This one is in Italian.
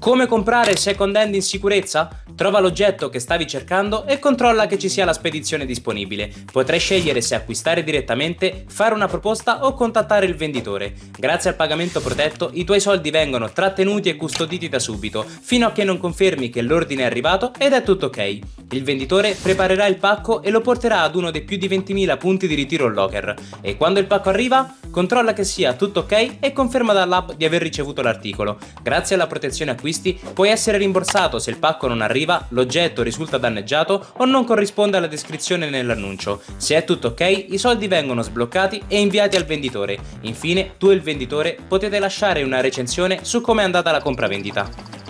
Come comprare second hand in sicurezza? Trova l'oggetto che stavi cercando e controlla che ci sia la spedizione disponibile. Potrai scegliere se acquistare direttamente, fare una proposta o contattare il venditore. Grazie al pagamento protetto i tuoi soldi vengono trattenuti e custoditi da subito, fino a che non confermi che l'ordine è arrivato ed è tutto ok. Il venditore preparerà il pacco e lo porterà ad uno dei più di 20.000 punti di ritiro locker. E quando il pacco arriva, controlla che sia tutto ok e conferma dall'app di aver ricevuto l'articolo. Grazie alla protezione acquisti puoi essere rimborsato se il pacco non arriva, l'oggetto risulta danneggiato o non corrisponde alla descrizione nell'annuncio. Se è tutto ok, i soldi vengono sbloccati e inviati al venditore. Infine, tu e il venditore potete lasciare una recensione su come è andata la compravendita.